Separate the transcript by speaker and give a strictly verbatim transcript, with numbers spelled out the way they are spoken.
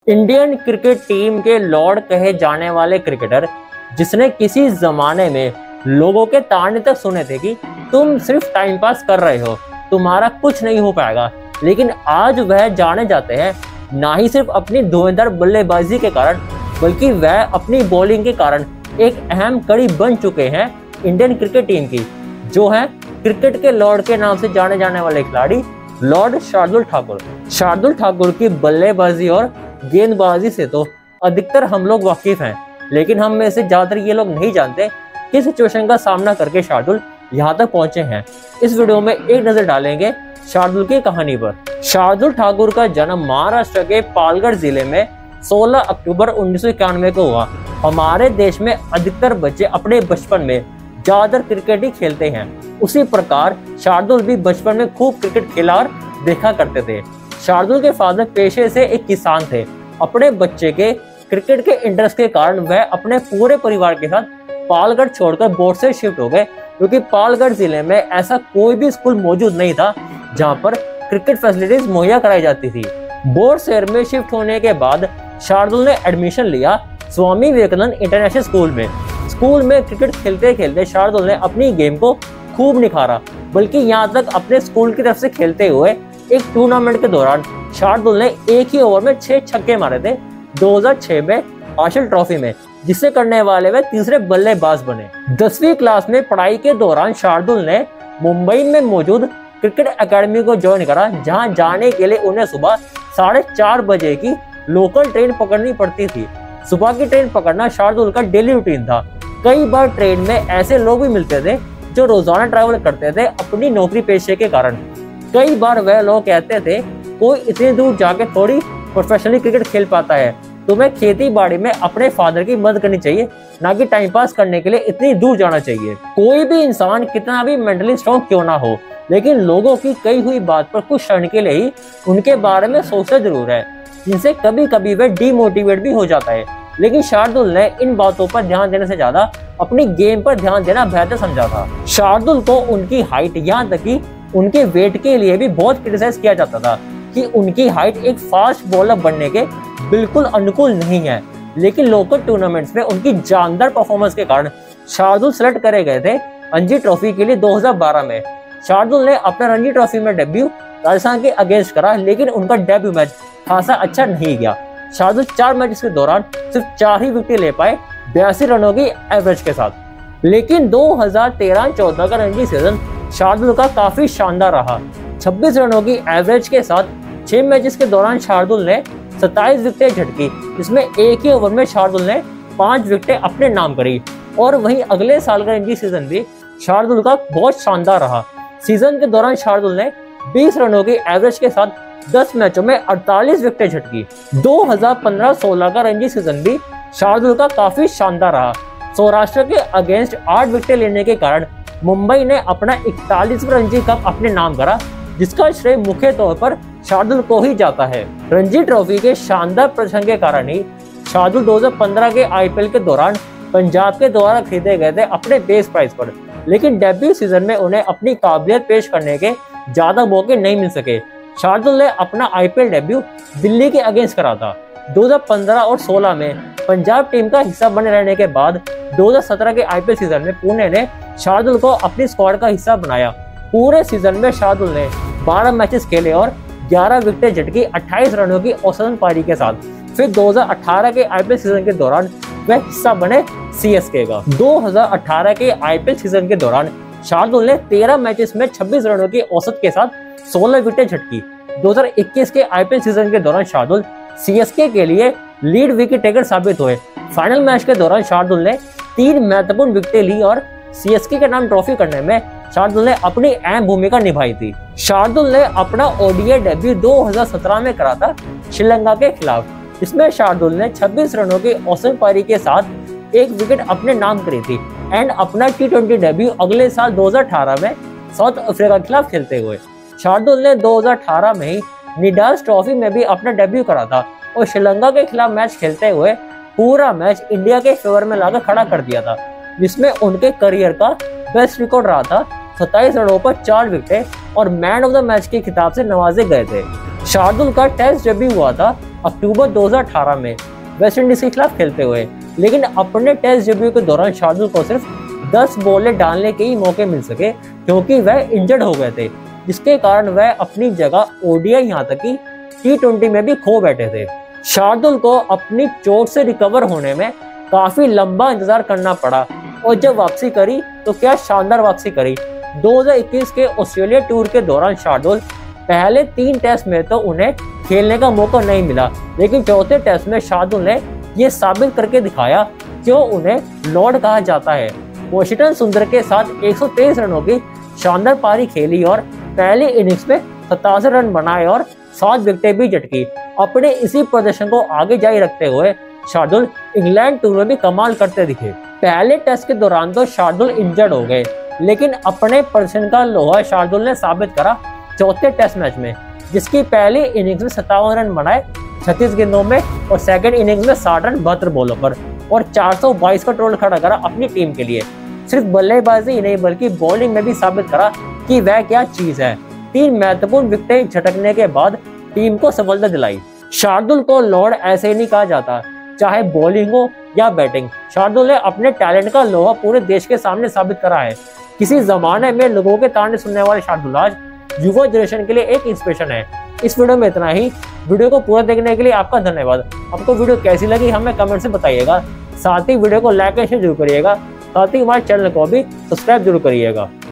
Speaker 1: Indian cricket team के lord कहे जाने वाले क्रिकेटर, जिसने किसी जमाने में लोगों के ताने तक सुने थे कि तुम सिर्फ टाइम पास कर रहे हो, तुम्हारा कुछ नहीं हो पाएगा, लेकिन आज वह जाने जाते हैं ना ही सिर्फ अपनी धुआंधार बल्लेबाजी के कारण, बल्कि वह अपनी बॉलिंग के कारण एक अहम कड़ी बन चुके हैं इंडियन क्रिकेट टीम की, जो है क्रिकेट के लॉर्ड के नाम से जाने जाने वाले खिलाड़ी लॉर्ड शार्दुल ठाकुर। शार्दुल ठाकुर की बल्लेबाजी और गेंदबाजी से तो अधिकतर हम लोग वाकिफ हैं, लेकिन हम में से ज्यादातर ये लोग नहीं जानते किस सिचुएशन का सामना करके शार्दुल यहाँ तक पहुंचे हैं। इस वीडियो में एक नजर डालेंगे शार्दुल की कहानी पर। शार्दुल ठाकुर का जन्म महाराष्ट्र के पालगढ़ जिले में सोलह अक्टूबर उन्नीस सौ इक्यानवे को हुआ। हमारे देश में अधिकतर बच्चे अपने बचपन में ज्यादातर क्रिकेट ही खेलते हैं, उसी प्रकार शार्दुल भी बचपन में खूब क्रिकेट खेला और देखा करते थे। शार्दुल के फादर पेशे से एक किसान थे। अपने बच्चे के क्रिकेट के इंटरेस्ट के कारण वह अपने पूरे परिवार के साथ पालगढ़ छोड़कर बोर्ड से शिफ्ट हो गए, क्योंकि पालगढ़ जिले में ऐसा कोई भी स्कूल मौजूद नहीं था जहां पर क्रिकेट फैसिलिटीज मुहैया कराई जाती थी। बोर्ड शहर में शिफ्ट होने के बाद शार्दुल ने एडमिशन लिया स्वामी विवेकानंद इंटरनेशनल स्कूल में। स्कूल में क्रिकेट खेलते खेलते शार्दुल ने अपनी गेम को खूब निखारा, बल्कि यहाँ तक अपने स्कूल की तरफ से खेलते हुए एक टूर्नामेंट के दौरान शार्दुल ने एक ही ओवर में छह छक्के मारे थे दो हज़ार छह में आशिल ट्रॉफी में, जिसे करने वाले वे तीसरे बल्लेबाज बने। दसवीं क्लास में पढ़ाई के दौरान शार्दुल ने मुंबई में मौजूद क्रिकेट एकेडमी को ज्वाइन करा, जहां जाने के लिए उन्हें सुबह साढ़े चार बजे की लोकल ट्रेन पकड़नी पड़ती थी। सुबह की ट्रेन पकड़ना शार्दुल का डेली रूटीन था। कई बार ट्रेन में ऐसे लोग भी मिलते थे जो रोजाना ट्रैवल करते थे अपनी नौकरी पेशे के कारण। कई बार वह लोग कहते थे कोई इतनी दूर जाके थोड़ी प्रोफेशनली क्रिकेट खेल पाता है, तुम्हें खेती बाड़ी में अपने फादर की मदद करनी चाहिए, ना कि टाइम पास करने के लिए इतनी दूर जाना चाहिए। कोई भी इंसान कितना भी मेंटली स्ट्रॉन्ग क्यों ना हो, लेकिन लोगों की कही हुई बात पर कुछ क्षण के लिए ही उनके बारे में सोचना जरूर है, जिनसे कभी कभी वह डीमोटिवेट भी हो जाता है। लेकिन शार्दुल ने इन बातों पर ध्यान देने से ज्यादा अपनी गेम पर ध्यान देना बेहतर समझा था। शार्दुल को उनकी हाइट, यहाँ तक कि उनके वेट के लिए भी बहुत क्रिटिसाइज किया जाता था कि उनकी हाइट एक फास्ट बॉलर बनने के बिल्कुल अनुकूल नहीं है, लेकिन लोकल टूर्नामेंट्स में उनकी जानदार परफॉर्मेंस के कारण शार्दुल सेलेक्ट करे गए थे रणजी ट्रॉफी के लिए दो हज़ार बारह में। शार्दुल ने अपना रणजी ट्रॉफी में डेब्यू राजस्थान के अगेंस्ट करा, लेकिन उनका डेब्यू मैच खासा अच्छा नहीं गया। शार्दुल चार मैचेस के दौरान सिर्फ चार ही विकेट ले पाए बयासी रनों की एवरेज के साथ। लेकिन दो हज़ार तेरह चौदह का रणजी सीजन शार्दुल का काफी शानदार रहा। छब्बीस रनों की एवरेज के साथ छह मैचेस के दौरान शार्दुल ने सत्ताईस विकेटें झटकी, जिसमें एक ही ओवर में शार्दुल ने पांच विकेटें अपने नाम करी। और वहीं अगले साल का रणजी सीजन भी शार्दुल का बहुत शानदार रहा। सीजन के दौरान शार्दुल ने बीस रनों की एवरेज के साथ दस मैचों में अड़तालीस विकेटें झटकी। दो हज़ार पंद्रह सोलह का रणजी सीजन भी शार्दुल का काफी शानदार रहा। सौराष्ट्र के अगेंस्ट आठ विकेटें लेने के कारण मुंबई ने अपना इकतालीसवां रणजी कप अपने नाम करा, जिसका श्रेय मुख्य तौर पर शार्दुल को ही जाता है। रणजी ट्रॉफी के शानदार प्रदर्शन के कारण ही शार्दुल दो हज़ार पंद्रह के आईपीएल के दौरान पंजाब के द्वारा खरीदे गए थे अपने बेस प्राइस पर, लेकिन डेब्यू सीजन में उन्हें अपनी काबिलियत पेश करने के ज्यादा मौके नहीं मिल सके। शार्दुल ने अपना आईपीएल डेब्यू दिल्ली के अगेंस्ट करा था। दो हज़ार पंद्रह और सोलह में पंजाब टीम का हिस्सा बने रहने के बाद दो हज़ार सत्रह के आईपीएल सीजन में पुणे ने शार्दुल को अपनी स्क्वाड का हिस्सा बनाया। पूरे सीजन में शार्दुल ने बारह मैचेस खेले और ग्यारह विकेटें झटकी अट्ठाईस रनों की औसतन पारी के साथ। फिर दो हज़ार अठारह के आईपीएल सीजन के दौरान वह हिस्सा बने सीएसके का। दो हज़ार अठारह के आईपीएल सीजन के दौरान शार्दुल ने तेरह मैचेस में छब्बीस रनों की औसत के साथ सोलह विकेटें झटकी। दो हज़ार इक्कीस के आईपीएल सीजन के दौरान शार्दुल सीएसके के लिए लीड विकेट टेकर साबित हुए। फाइनल मैच के दौरान शार्दुल ने तीन महत्वपूर्ण विकेटें ली और सीएसके के नाम ट्रॉफी करने में शार्दुल ने अपनी अहम भूमिका निभाई थी। शार्दुल ने अपना ओडीआई डेब्यू दो हज़ार सत्रह में करा था श्रीलंका के खिलाफ, जिसमें शार्दुल ने छब्बीस रनों की औसत पारी के साथ एक विकेट अपने नाम करी थी। एंड अपना टी ट्वेंटी डेब्यू अगले साल दो हज़ार अठारह में साउथ अफ्रीका के खिलाफ खेलते हुए। शार्दुल ने दो हज़ार अठारह में ही निडाल्स ट्रॉफी में भी अपना डेब्यू करा था और श्रीलंका के खिलाफ मैच खेलते हुए पूरा मैच इंडिया के फेवर में लाकर खड़ा कर दिया था, जिसमें उनके करियर का बेस्ट रिकॉर्ड रहा था। सत्ताईस रनों पर चार विकेटें और मैन ऑफ द मैच के खिताब से नवाजे गए थे। शार्दुल का टेस्ट डेब्यू हुआ था अक्टूबर दो हज़ार अठारह में वेस्ट इंडीज के खिलाफ खेलते हुए, लेकिन अपने टेस्ट डेब्यू के दौरान शार्दुल को सिर्फ दस बॉलें डालने के ही मौके मिल सके क्योंकि वह इंजर्ड हो गए थे, जिसके कारण वह अपनी जगह ओडीआई यहाँ तक कि टी ट्वेंटी में भी खो बैठे थे। शार्दुल को अपनी चोट से रिकवर होने में काफी लंबा इंतजार करना पड़ा और जब वापसी करी तो क्या शानदार वापसी करी। दो हज़ार इक्कीस के ऑस्ट्रेलिया टूर के दौरान शार्दुल पहले तीन टेस्ट में तो उन्हें खेलने का मौका नहीं मिला, लेकिन चौथे टेस्ट में शार्दुल ने यह साबित करके दिखाया क्यों उन्हें लॉर्ड कहा जाता है। वॉशिंगटन सुंदर के साथ एक सौ तेईस रनों की शानदार पारी खेली और पहली इनिंग्स में सतासी रन बनाए और सात विकेटें भी झटकी। अपने इसी प्रदर्शन को आगे जारी रखते हुए शार्दुल इंग्लैंड टूर में भी कमाल करते दिखे। पहले टेस्ट के दौरान तो शार्दुल इंजर्ड हो गए, लेकिन अपने प्रदर्शन का लोहा शार्दुल ने साबित करा चौथे टेस्ट मैच में, जिसकी पहली इनिंग्स में सत्तावन रन बनाए छत्तीस गेंदों में और सेकंड इनिंग्स में साठ रन बहत्तर बॉलों पर और चार सौ बाईस का टोटल खड़ा करा अपनी टीम के लिए। सिर्फ बल्लेबाजी ही नहीं बल्कि बॉलिंग में भी साबित करा कि वह क्या चीज है। तीन महत्वपूर्ण विकेटें झटकने के बाद टीम को सफलता दिलाई। शार्दुल को लॉर्ड ऐसे ही नहीं कहा जाता, चाहे बॉलिंग हो या बैटिंग। शार्दुल ने अपने टैलेंट का लोहा पूरे देश के सामने साबित करा है। किसी जमाने में लोगों के ताने सुनने वाले शार्दुल आज युवा जनरेशन के लिए एक इंस्पिरेशन है। इस वीडियो में इतना ही। वीडियो को पूरा देखने के लिए आपका धन्यवाद। आपको वीडियो कैसी लगी हमें कमेंट से बताइएगा। साथ ही वीडियो को लाइक एंड शेयर जरूर करिएगा। साथ ही हमारे चैनल को भी सब्सक्राइब जरूर करिएगा।